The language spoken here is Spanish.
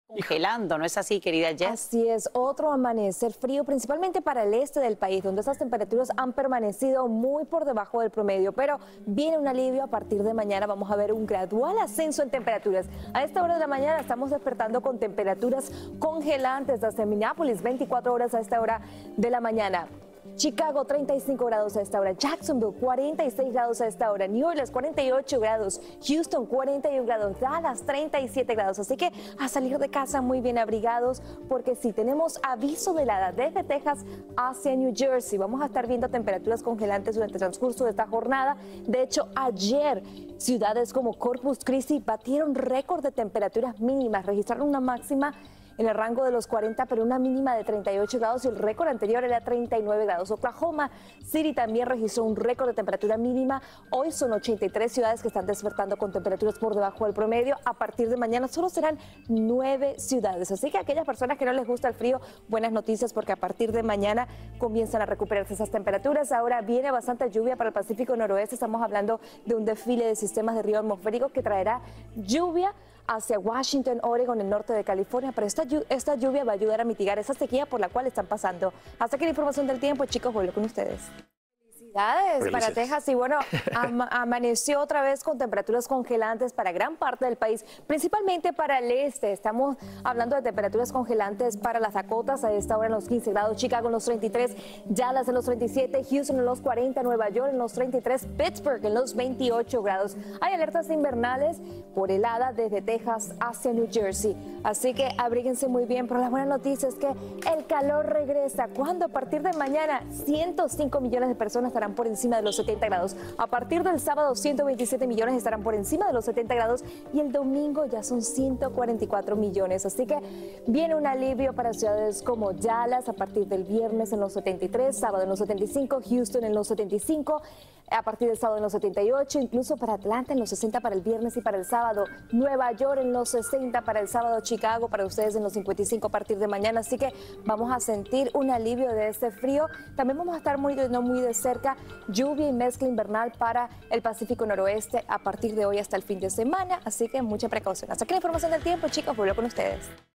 Congelando, ¿no es así, querida Jess? Así es, otro amanecer frío, principalmente para el este del país, donde esas temperaturas han permanecido muy por debajo del promedio, pero viene un alivio a partir de mañana. Vamos a ver un gradual ascenso en temperaturas. A esta hora de la mañana estamos despertando con temperaturas congelantes desde Minneapolis, 24 horas a esta hora de la mañana. Chicago, 35 grados a esta hora. Jacksonville, 46 grados a esta hora. New Orleans, 48 grados. Houston, 41 grados. Dallas, 37 grados. Así que a salir de casa muy bien abrigados, porque si tenemos aviso de helada desde Texas hacia New Jersey, vamos a estar viendo temperaturas congelantes durante el transcurso de esta jornada. De hecho, ayer ciudades como Corpus Christi batieron récord de temperaturas mínimas. Registraron una máxima en el rango de los 40, pero una mínima de 38 grados y el récord anterior era 39 grados. Oklahoma City también registró un récord de temperatura mínima. Hoy son 83 ciudades que están despertando con temperaturas por debajo del promedio. A partir de mañana solo serán 9 ciudades. Así que a aquellas personas que no les gusta el frío, buenas noticias, porque a partir de mañana comienzan a recuperarse esas temperaturas. Ahora viene bastante lluvia para el Pacífico Noroeste. Estamos hablando de un desfile de sistemas de río atmosférico que traerá lluvia hacia Washington, Oregon, el norte de California, pero esta lluvia va a ayudar a mitigar esa sequía por la cual están pasando. Hasta aquí la información del tiempo, chicos, vuelvo con ustedes. Felicidades para Texas y bueno, amaneció otra vez con temperaturas congelantes para gran parte del país, principalmente para el este. Estamos hablando de temperaturas congelantes para las Dakotas a esta hora en los 15 grados, Chicago en los 33, Dallas en los 37, Houston en los 40, Nueva York en los 33, Pittsburgh en los 28 grados. Hay alertas invernales por helada desde Texas hacia New Jersey, así que abríguense muy bien, pero la buena noticia es que el calor regresa cuando a partir de mañana 105 millones de personas estarán por encima de los 70 grados. A partir del sábado, 127 millones estarán por encima de los 70 grados y el domingo ya son 144 millones. Así que viene un alivio para ciudades como Dallas a partir del viernes en los 73, sábado en los 75, Houston en los 75, a partir del sábado en los 78, incluso para Atlanta en los 60 para el viernes y para el sábado, Nueva York en los 60 para el sábado, Chicago para ustedes en los 55 a partir de mañana. Así que vamos a sentir un alivio de este frío. También vamos a estar muy de cerca lluvia y mezcla invernal para el Pacífico Noroeste a partir de hoy hasta el fin de semana, así que mucha precaución. Hasta aquí la información del tiempo, chicos, vuelvo con ustedes.